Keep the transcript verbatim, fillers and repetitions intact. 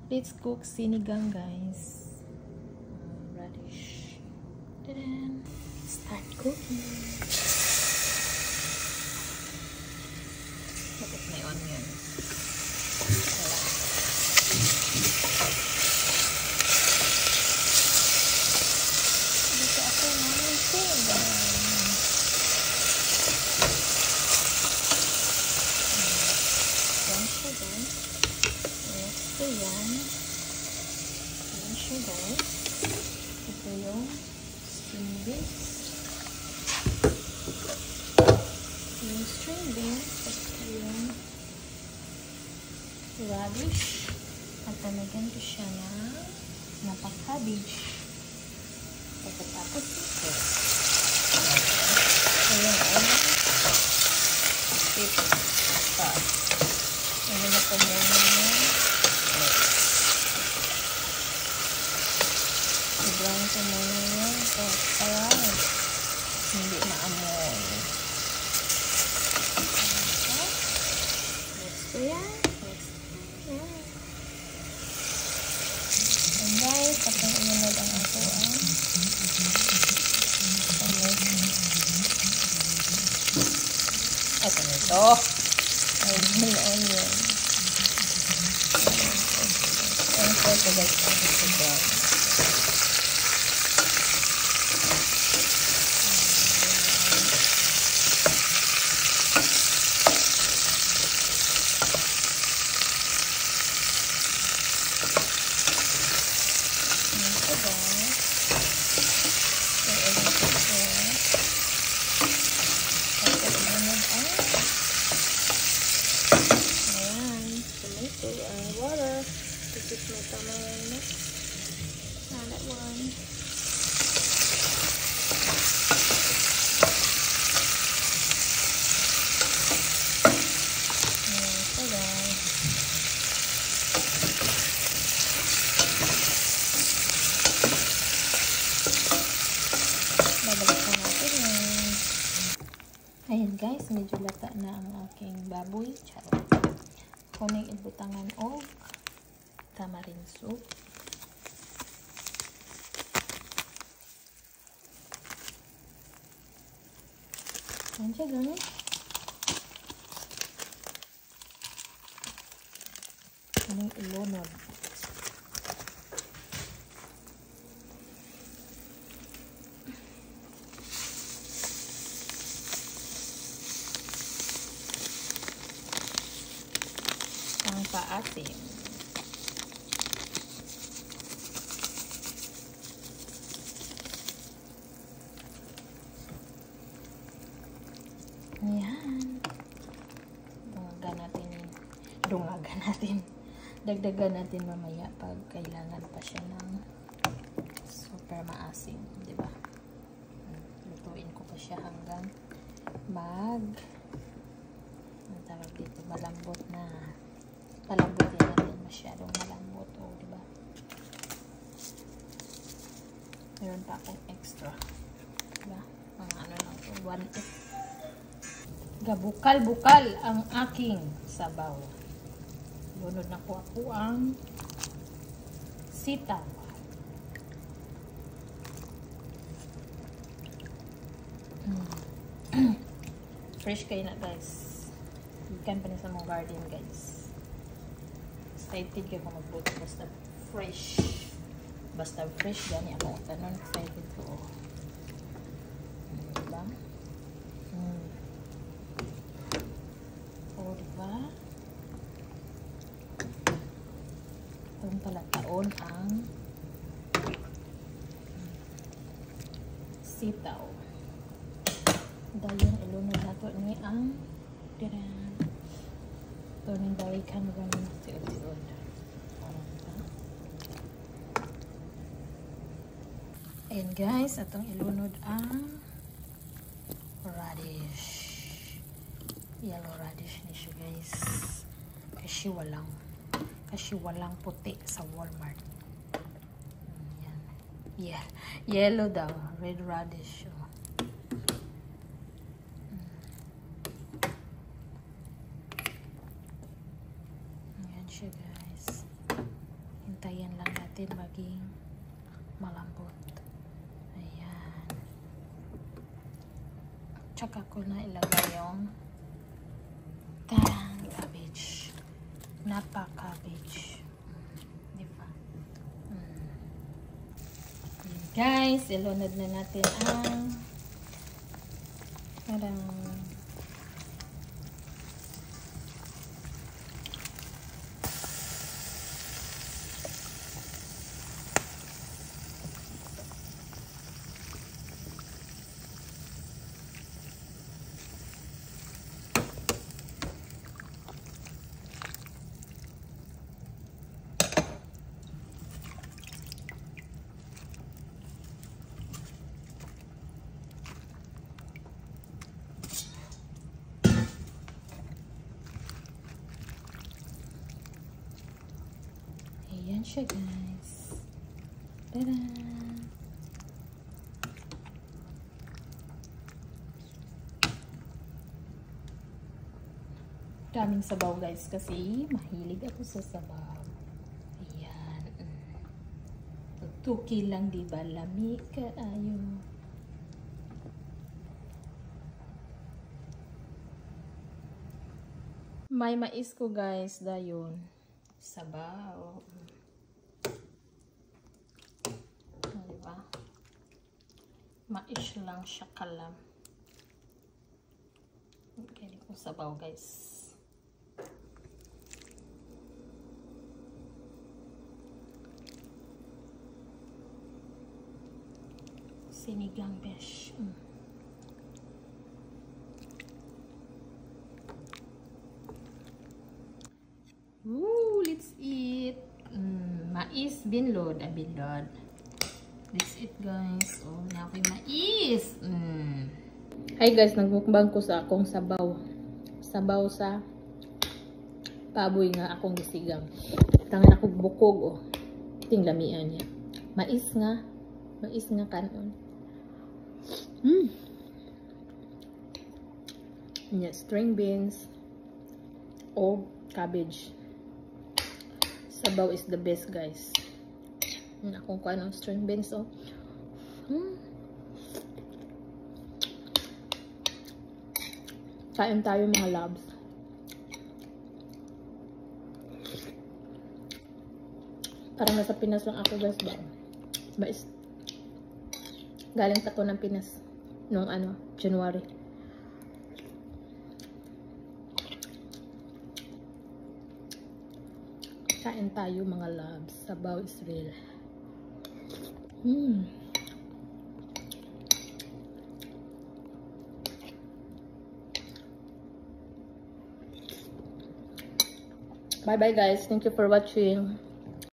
Let's cook sinigang, guys. Uh, radish. Ta-da! Start cooking. Look at my onions. Dito ako ng sinigang. Yan siya, guys. Next to yan. Yan siya, guys. Ito yung string beans. Yung string beans. Ito yung radish. At talagyan ko siya na napaka-cabbage. Pagkatapos ito. Ito yung oil. Ito. Pa. Ano na po muna niya. I-brown ko muna niya. So, para hindi maamoy. Next ko yan. Next ko yan. And guys, tapos imunod ang ako ang ito nito. Ay, may onion. And so, ito guys, ito brown. This is my tamarind. Not that one. So guys. Babalikan natin yan. Ayan guys, medyo lata na ang aking baboy. Charot. Kuning ibutangan o tamarind soup. Ayan siya guys. Anong ilonod. Ang paasim. Ayan. Dungagan natin. Dungagan natin. Dagdagan natin mamaya pag kailangan pa siya ng super maasim. Diba? Lutuin ko pa siya hanggang mag ang tawag dito, malambot na. Palambutin natin masyadong malambot. O, diba? Meron pa akong extra. Diba? Mga ano lang ito. One eight. Gabukal-bukal ang aking sabaw. Lunod na po ako ang sitaw. Mm. Fresh kayo na guys. Ikan pa na sa mong garden guys. Excited kayo kung magbuto. Basta fresh. Basta fresh gani ako. Tanon excited ko. Diba? Mm. O, diba? Itong pala taon ang sitaw. Dahil ilunod na to ni ang tiran. Ito nang dahil ka na gano'n tiod-tiod. Ayan guys, itong ilunod ang radish. Yellow radish ni siya guys. Kasi walang kasi walang puti sa Walmart. Yan. Yeah. Yellow daw. Red radish. Oh. Yan siya guys. Tsaka ko na ilagay yung tarang cabbage. Napa cabbage. Diba? Hmm. Guys, ilunod na natin ang tarang Ayan siya, guys. Tada! Daming sabaw, guys, kasi mahilig ako sa sabaw. Ayan. Tuki lang, diba? Lami ka ayo. May mais ko, guys, dayon. Sabaw. Diba? Mais lang siya kalam. Okay, kung sabaw, guys. Sinigang besh. Mm. Woo, let's eat. Mm, mais binlod, ah, binlod. Let's eat, guys. Oh, na ako'y mais. Mm. Hi, guys, nagmukbang ko sa akong sabaw. Sabaw sa paboy nga akong gisigang. Tangan ako bukog, oh. Tinglamian niya. Mais nga. Mais nga kanon. Hmm. Yeah, string beans o cabbage. Sabaw is the best, guys. Yun akong kuha ng string beans, oh. Hmm. Kain tayo, mga loves. Parang nasa Pinas lang ako, guys, ba? But galing pa to ng Pinas nung ano, January. Kain tayo, mga loves. Sabaw is real. Hmm. Bye bye, guys. Thank you for watching.